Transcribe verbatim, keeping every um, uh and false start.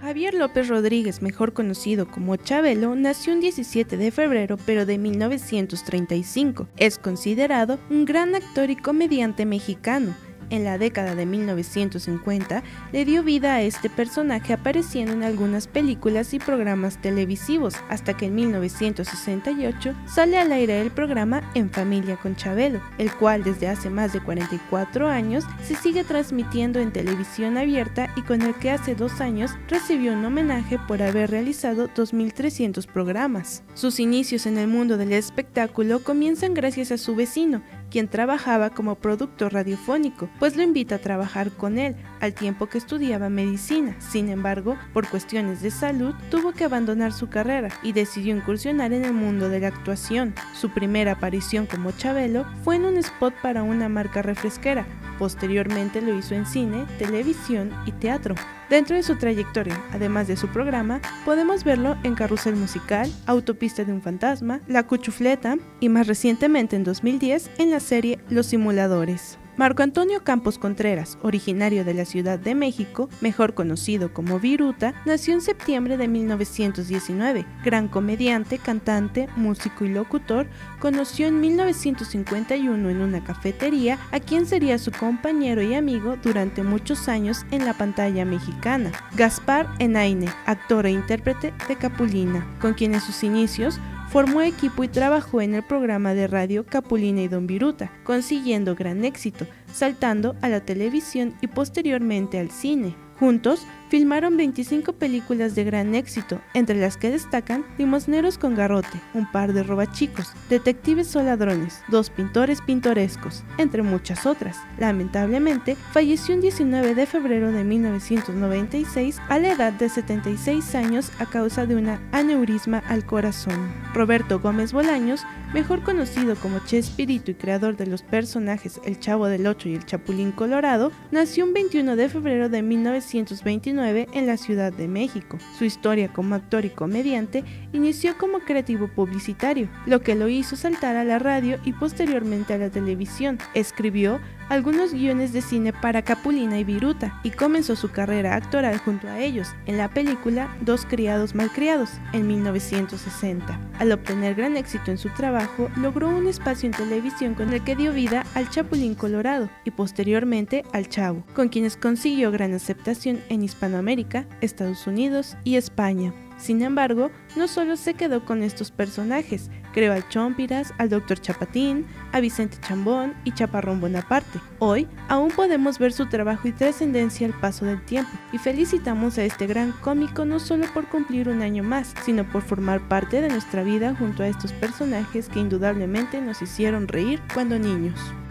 Javier López Rodríguez, mejor conocido como Chabelo, nació un diecisiete de febrero pero de mil novecientos treinta y cinco. Es considerado un gran actor y comediante mexicano. En la década de mil novecientos cincuenta le dio vida a este personaje apareciendo en algunas películas y programas televisivos, hasta que en mil novecientos sesenta y ocho sale al aire el programa En Familia con Chabelo, el cual desde hace más de cuarenta y cuatro años se sigue transmitiendo en televisión abierta y con el que hace dos años recibió un homenaje por haber realizado dos mil trescientos programas. Sus inicios en el mundo del espectáculo comienzan gracias a su vecino, quien trabajaba como productor radiofónico, pues lo invita a trabajar con él, al tiempo que estudiaba medicina. Sin embargo, por cuestiones de salud, tuvo que abandonar su carrera y decidió incursionar en el mundo de la actuación. Su primera aparición como Chabelo fue en un spot para una marca refresquera. Posteriormente lo hizo en cine, televisión y teatro. Dentro de su trayectoria, además de su programa, podemos verlo en Carrusel Musical, Autopista de un Fantasma, La Cuchufleta y más recientemente en dos mil diez en la serie Los Simuladores. Marco Antonio Campos Contreras, originario de la Ciudad de México, mejor conocido como Viruta, nació en septiembre de mil novecientos diecinueve. Gran comediante, cantante, músico y locutor, conoció en mil novecientos cincuenta y uno en una cafetería a quien sería su compañero y amigo durante muchos años en la pantalla mexicana, Gaspar Enaine, actor e intérprete de Capulina, con quien en sus inicios formó equipo y trabajó en el programa de radio Capulina y Don Viruta, consiguiendo gran éxito, saltando a la televisión y posteriormente al cine. Juntos, filmaron veinticinco películas de gran éxito, entre las que destacan Limosneros con Garrote, Un par de robachicos, Detectives o ladrones, Dos pintores pintorescos, entre muchas otras. Lamentablemente, falleció un diecinueve de febrero de mil novecientos noventa y seis a la edad de setenta y seis años a causa de una aneurisma al corazón. Roberto Gómez Bolaños, mejor conocido como Chespirito y creador de los personajes El Chavo del Ocho y El Chapulín Colorado, nació un veintiuno de febrero de mil novecientos veintinueve en la Ciudad de México. Su historia como actor y comediante inició como creativo publicitario, lo que lo hizo saltar a la radio y posteriormente a la televisión. Escribió algunos guiones de cine para Capulina y Viruta y comenzó su carrera actoral junto a ellos en la película Dos criados malcriados en mil novecientos sesenta. Al obtener gran éxito en su trabajo, logró un espacio en televisión con el que dio vida al Chapulín Colorado y posteriormente al Chavo, con quienes consiguió gran aceptación en Hispanoamérica, Estados Unidos y España. Sin embargo, no solo se quedó con estos personajes, creó al Chompiras, al doctor Chapatín, a Vicente Chambón y Chaparrón Bonaparte. Hoy, aún podemos ver su trabajo y trascendencia al paso del tiempo, y felicitamos a este gran cómico no solo por cumplir un año más, sino por formar parte de nuestra vida junto a estos personajes que indudablemente nos hicieron reír cuando niños.